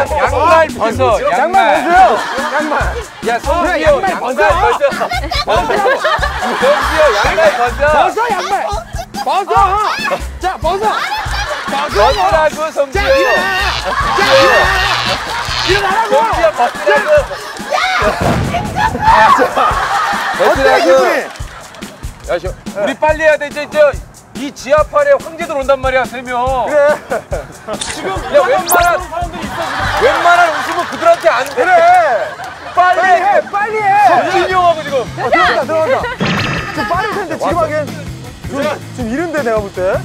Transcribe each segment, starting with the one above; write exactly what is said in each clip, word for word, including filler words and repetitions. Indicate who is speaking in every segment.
Speaker 1: 양말 벗어.
Speaker 2: 양말 벗어요. 양말.
Speaker 1: 야, 성수야, 양말 벗어. 성수야, 양말 벗어.
Speaker 2: 벗어, 양말. 벗어. 자, 벗어.
Speaker 1: 벗으라고, 성수.
Speaker 2: 자, 일어나. 자, 일어나. 일어나라고.
Speaker 1: 성수야, 벗으라고.
Speaker 2: 어때, 기분이?
Speaker 1: 야, 저, 우리 빨리 해야 돼. 이제 저 이 지하판에 황제들 온단 말이야, 세 명.
Speaker 2: 그래.
Speaker 1: 지금 야, 웬만한 웬만한 웃음은 그들한테 안 돼.
Speaker 2: 그래.
Speaker 1: 빨리,
Speaker 2: 빨리 해, 빨리 해.
Speaker 1: 석진이 형하고 지금.
Speaker 2: 어, 들어간다, 들어간다. 좀 빠를 텐데, 지금 하기엔. 좀, 좀 이른데, 내가 볼 때.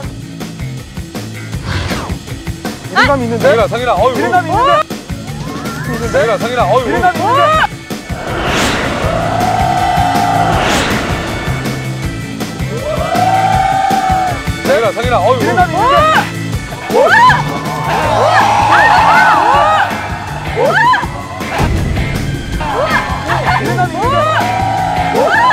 Speaker 2: 이른감 있는데?
Speaker 1: 성일아, 성일아, 어이구.
Speaker 2: 이른감 있는데?
Speaker 1: 성일아, 성일아, 어이구.
Speaker 2: 이른감 있는데?
Speaker 1: 성일아, 성일아, 어이구.
Speaker 2: 이른감 있는데? 이른감 있는데?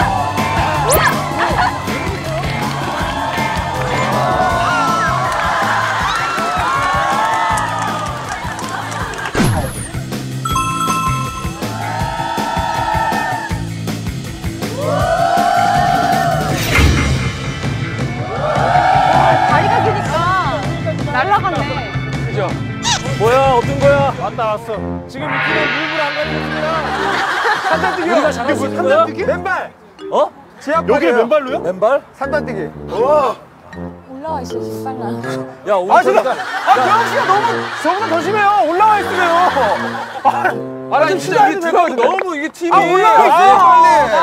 Speaker 3: 다리가 기니까 날아갔네.
Speaker 1: 그죠? 뭐야, 어떤 거야?
Speaker 2: 왔다, 왔어. 지금 이 팀은 물불 안 가리겠습니다. 산단뛰기.
Speaker 1: 우리가 잘할 수 있는 거야?
Speaker 2: 산단뛰기? 맨발.
Speaker 1: 어?
Speaker 2: 여기에 맨발로요?
Speaker 1: 맨발?
Speaker 2: 산단뛰기. 우와.
Speaker 3: 올라와 있어, 빨라.
Speaker 1: 야, 오늘
Speaker 2: 아, 지금.
Speaker 1: 저기가-
Speaker 2: 아, 경영 씨가 너무 저보다 더 심해요. 올라와 있으면. 아,
Speaker 1: 아니, 진짜 우리 팀이 너무 이게 팀이.
Speaker 2: 아, 올라와 있어요, 빨리.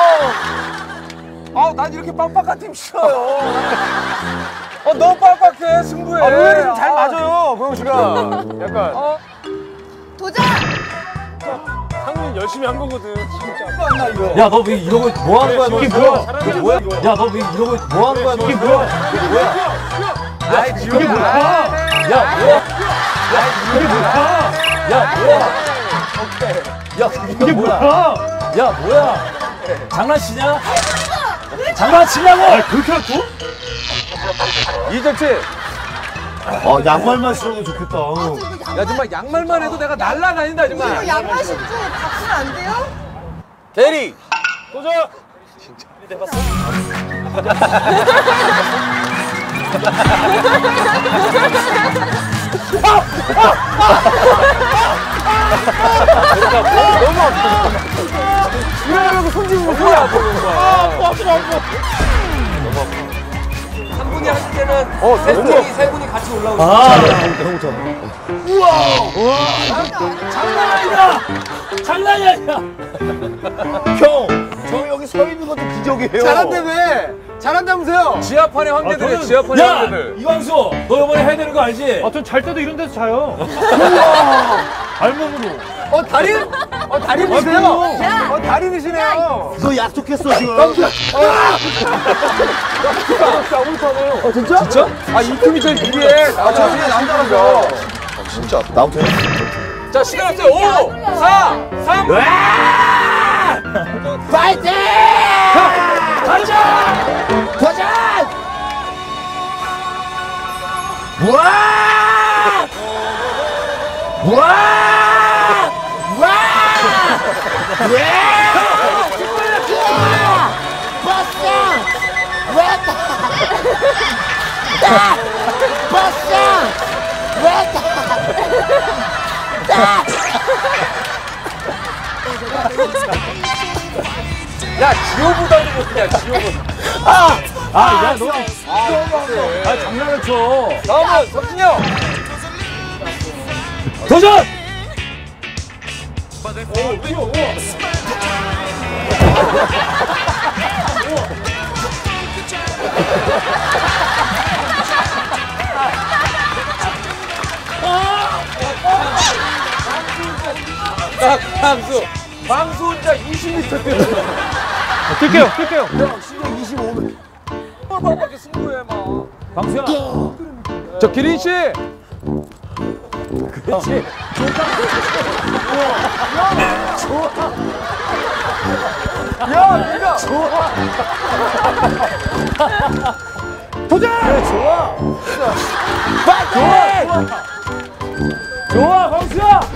Speaker 1: 아우, 난 이렇게 빡빡한 팀 싫어요. 어, 너무 빡빡해, 승부해.
Speaker 2: 아, 의외로 좀 잘 맞아요, 경영 씨가. 약간.
Speaker 1: 어?
Speaker 3: 도전!
Speaker 2: 상민 열심히 한 거거든, 진짜.
Speaker 4: 야, 너 왜 이러고 뭐 하는 거야?
Speaker 2: 이게
Speaker 4: 너?
Speaker 2: 뭐야?
Speaker 4: 이게 뭐야? 야, 너 왜 이러고 뭐 하는 거야? 너?
Speaker 2: 이게 뭐야?
Speaker 4: 이게 뭐야?
Speaker 1: 아이,
Speaker 4: 이게 뭐야? 야, 뭐야? 이게 뭐야? 야, 뭐야? 야, 이게 뭐야? 야, 뭐야? 장난치냐? 장난치냐고? 아, 그렇게 할 거?
Speaker 1: 이정치.
Speaker 4: 아, 양말만 신어도 좋겠다.
Speaker 1: 야, 정말 양말만 해도 내가 날라다닌다, 정말.
Speaker 3: 양말 신고 바꾸면 안 돼요?
Speaker 1: 대리.
Speaker 2: 도전!
Speaker 1: 너무 아파.
Speaker 2: 이러려고 손짓을 못
Speaker 1: 뭐야,
Speaker 2: 해.
Speaker 1: 보는 거야.
Speaker 2: 아, 아파, 아파, 아파.
Speaker 1: 한 분이 할 때는
Speaker 2: 어,
Speaker 1: 세
Speaker 2: 너무
Speaker 1: 분이, 세 분이 같이 올라오고.
Speaker 4: 아,
Speaker 1: 장난 아니다.
Speaker 4: 장난이 아니야.
Speaker 2: 형, 저 여기 서 있는 것도 기적이에요. 잘한대, 왜? 잘한다면서요?
Speaker 1: 지하판의 황제들이야,
Speaker 4: 아, 저는-
Speaker 1: 지하판의
Speaker 4: 야,
Speaker 1: 황제들.
Speaker 4: 이광수, 너 이번에 해야 되는 거 알지?
Speaker 2: 아, 전 잘 때도 이런 데서 자요. 발목으로.
Speaker 3: 어, 달인?
Speaker 2: 어, 달인이세요? 어, 달인이시네요.
Speaker 4: 너 약속했어, 지금.
Speaker 2: 어, 진짜?
Speaker 1: 진짜? 아, 이 팀이 제일 유리해.
Speaker 2: 아, 저 진짜 남자라서.
Speaker 4: 진짜. 나부터 해.
Speaker 1: 자, 시간 없어요. 오, 사, 삼.
Speaker 4: 파이팅! 가자! 도전! 와! 와! 와! 버스! 왜다! 버스! 왜다!
Speaker 1: 야, 지호보다도 못해, 지호보다.
Speaker 4: 아! 아, 야, 너. 아, 장난을 쳐.
Speaker 1: 다음은 석진이 형.
Speaker 4: 도전!
Speaker 1: 딱, 방수. 방수 혼자 이십 미터 뛰어.
Speaker 2: 뛸게요, 뛸게요.
Speaker 1: 야, 진짜 이십오 미터. 밖에 승부해, 막.
Speaker 4: 방수야.
Speaker 1: 저 기린 씨.
Speaker 4: 그렇지.
Speaker 2: 야, 내가. 좋아. 도전!
Speaker 4: 그래, 좋아. 파이팅! 좋아. 좋아, 광수. 야!